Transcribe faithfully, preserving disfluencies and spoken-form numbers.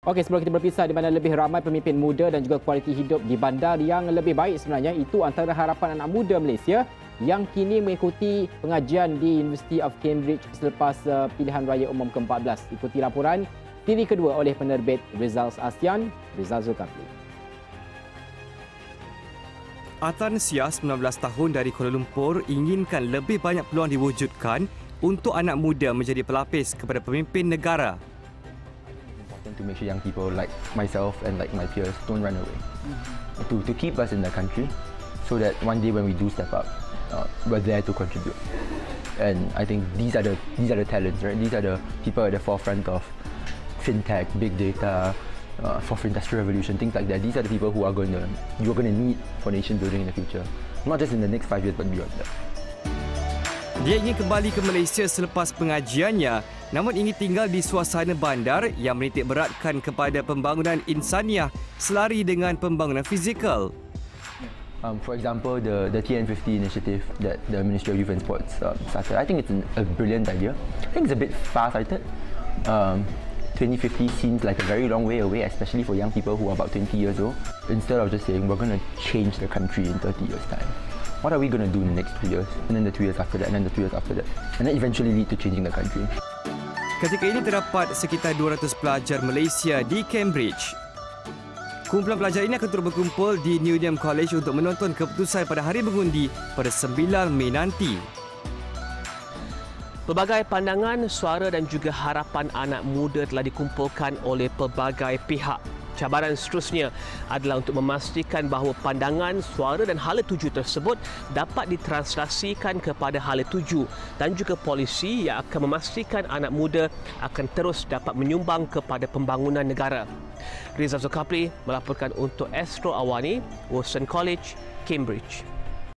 Okey, sebelum kita berpisah, di mana lebih ramai pemimpin muda dan juga kualiti hidup di bandar yang lebih baik sebenarnya, itu antara harapan anak muda Malaysia yang kini mengikuti pengajian di University of Cambridge selepas uh, pilihan raya umum ke empat belas. Ikuti laporan siri kedua oleh penerbit Results ASEAN, Rizal Zulkafli. Atan Sia, sembilan belas tahun dari Kuala Lumpur, inginkan lebih banyak peluang diwujudkan untuk anak muda menjadi pelapis kepada pemimpin negara. To make sure young people like myself and like my peers don't run away, mm-hmm. to to keep us in the country, so that one day when we do step up, uh, we're there to contribute. And I think these are the these are the talents, right? These are the people at the forefront of fintech, big data, uh, fourth industrial revolution, things like that. These are the people who are going to you're going to need for nation building in the future, not just in the next five years but beyond that. Dia ingin kembali ke Malaysia selepas pengajiannya, namun ingin tinggal di suasana bandar yang menitik beratkan kepada pembangunan insaniah selari dengan pembangunan fizikal. Um, for example, the the T N fifty initiative that the Ministry of Youth and Sports um, started, I think it's an, a brilliant idea. I think it's a bit far-sighted. Um, twenty fifty seems like a very long way away, especially for young people who are about twenty years old. Instead of just saying we're going to change the country in thirty years' time, what are we going to do in the next two years, and then the two years after that, and then the two years after that, and then eventually lead to changing the country. Ketika ini terdapat sekitar dua ratus pelajar Malaysia di Cambridge. Kumpulan pelajar ini akan terus berkumpul di Newnham College untuk menonton keputusan pada hari mengundi pada sembilan Mei nanti. Pelbagai pandangan, suara dan juga harapan anak muda telah dikumpulkan oleh pelbagai pihak. Cabaran seterusnya adalah untuk memastikan bahawa pandangan, suara dan hala tuju tersebut dapat ditranslasikan kepada hala tuju dan juga polisi yang akan memastikan anak muda akan terus dapat menyumbang kepada pembangunan negara. Rizal Zulkafli melaporkan untuk Astro Awani, Wolfson College, Cambridge.